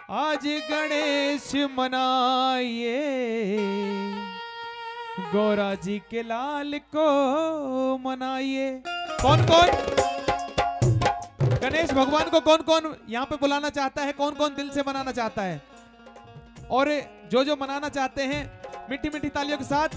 आज गणेश मनाइए, गौरा जी के लाल को मनाइए। कौन कौन गणेश भगवान को कौन कौन यहाँ पे बुलाना चाहता है, कौन कौन दिल से मनाना चाहता है? और जो जो मनाना चाहते हैं मीठी मीठी तालियों के साथ।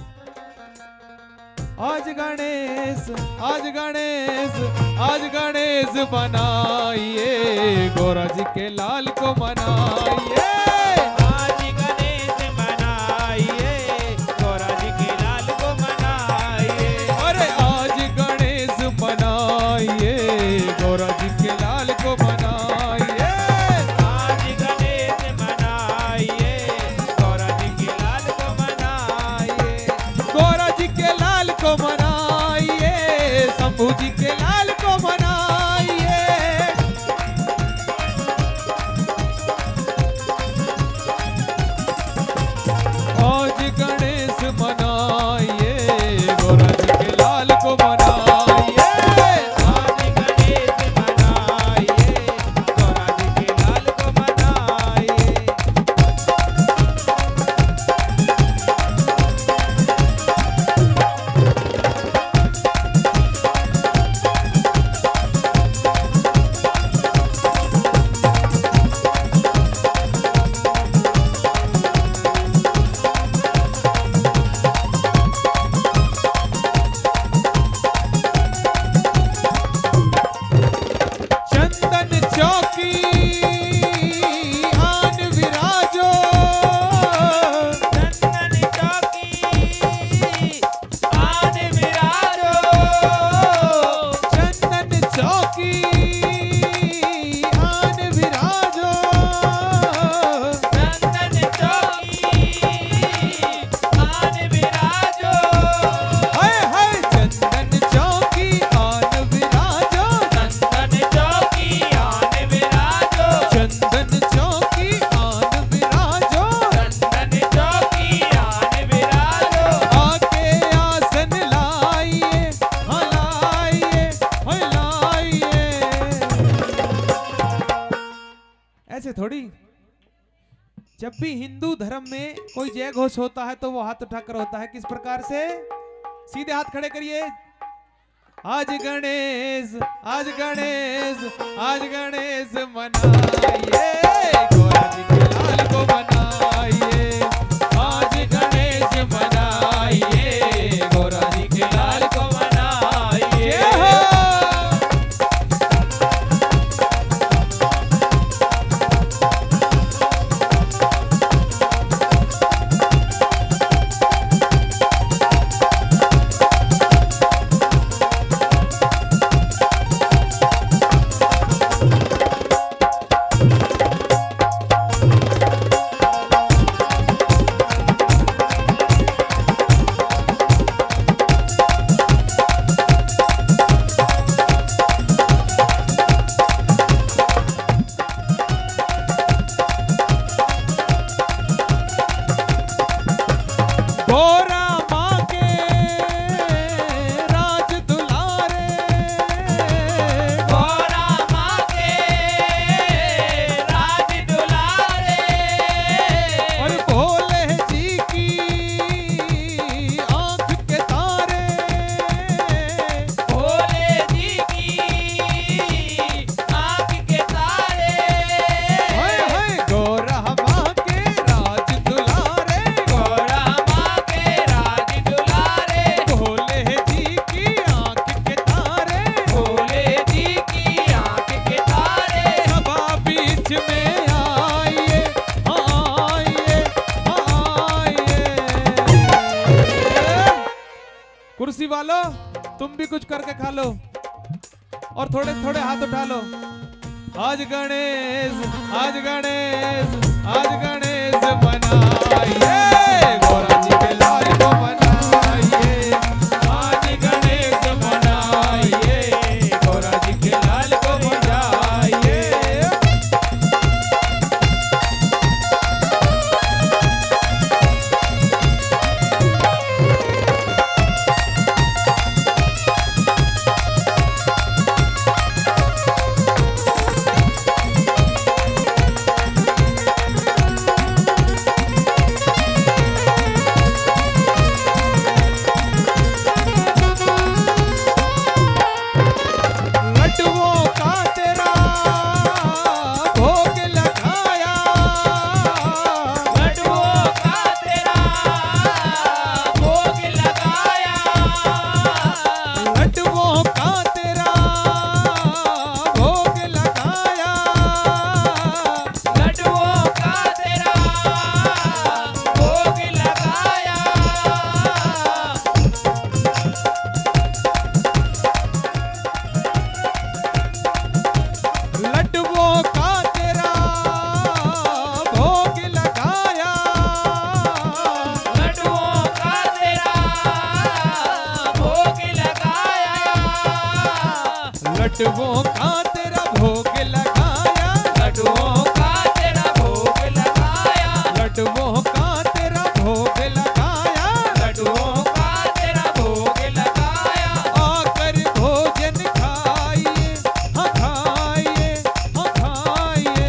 आज गणेश, आज गणेश, आज गणेश मनाइए, गौरा जी के लाल को मनाइए। आज गणेश मनाइए, गौरा जी के लाल को मनाइए। अरे आज गणेश मनाइए, गौरा जी के लाल को मनाइए। आज गणेश मनाइए, गौरा जी के लाल को मनाइए। गौरा जी के लाल को मनाइए, शंभू जी के लाल को मनाइए। आज गणेश मनाइए, गौरा जी के लाल को मनाइए। आज गणेश मनाइए, गौरा जी के लाल को मनाइए। चंदन चौकी आन विराजो, चंदन चौकी आन विराजो। चंदन चौकी आन विराजो। चंदन चौकी आन विराजो। हाय हाय चंदन चौकी आन विराजो। चंदन चौकी आन विराजो। चंदन चौकी आन विराजो। चंदन चौकी आन विराजो। आके आसन लाइए, हाँ लाइए, हाँ लाइए। ऐसे थोड़ी, जब भी हिंदू धर्म में कोई जय घोष होता है तो वो हाथ उठाकर होता है। किस प्रकार से? सीधे हाथ खड़े करिए। आज गणेश, आज गणेश, आज गणेश मनाइए, गौरा जी के लाल को मनाइए। आज गणेश मनाइए, गौरा जी के लाल को मनाइए। गौरा माँ के राज दुलारे, गौरा माँ के राज दुलारे। और भोले जी की आंख के तारे। भोले जी की आँख के तारे। हाय हाय गौरा माँ के राज दुलारे। गौरा माँ के राज दुलारे। भोले जी की आंख के तारे। भोले जी की आँख के तारे। सभा बीच में आइए, आइए, आइए। कुर्सी वालों, तुम भी कुछ करके खा लो और थोड़े थोड़े हाथ उठा लो। आज गणेश, आज गणेश, आज गणेश मनाइए, गौरा जी के लाल को मनाइए। आज गणेश मनाइए, गौरा जी के लाल को मनाइए। लड्डुओं का तेरा भोग लगाया, लड्डुओं का तेरा भोग लगाया, लड्डुओं का तेरा भोग लगाया, लड्डुओं का तेरा भोग लगाया। आकर भोजन खाइए, हाँ खाइए, हाँ खाइए।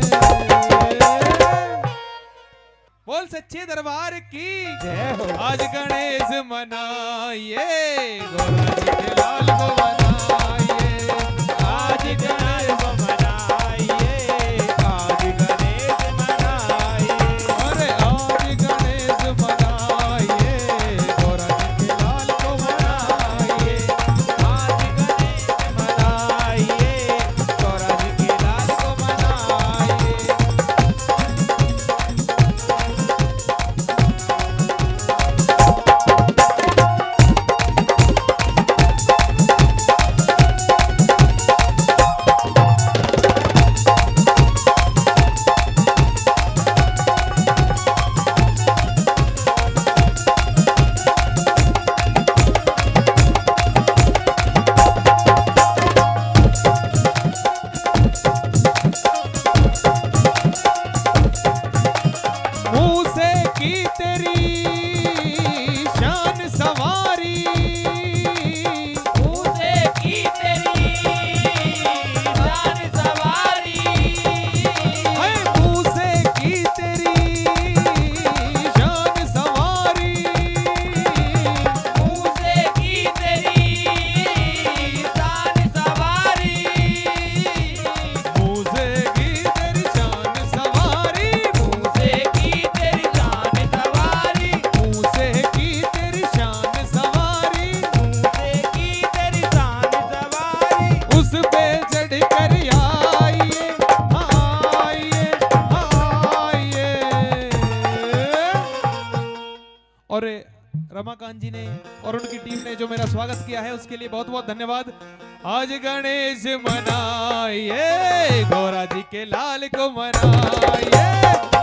बोल सच्चे दरबार की जय हो। आज गणेश मनाइए, गौरा जी के लाल को मनाइए। आज गणेश मनाइए, आज गणेश मनाइए, अरे आज गणेश मनाइए, गौरा जी के लाल को मनाइए। आज गणेश मनाइए, गौरा जी के लाल को मनाइए। मूसे की तेरी शान सवारी, मूसे की तेरी शान सवारी, है मूसे की तेरी शान सवारी, मूसे की तेरी शान सवारी, मूसे की तेरी शान सवारी, मूसे की तेरी शान सवारी, मूसे की तेरी शान सवारी, मूसे की तेरी शान सवारी। उस पे चढ़ कर आइए, आइए, आइए। और रमाकांत जी ने और उनकी टीम ने जो मेरा स्वागत किया है उसके लिए बहुत बहुत धन्यवाद। आज गणेश मनाइए, गौरा जी के लाल को मनाइए।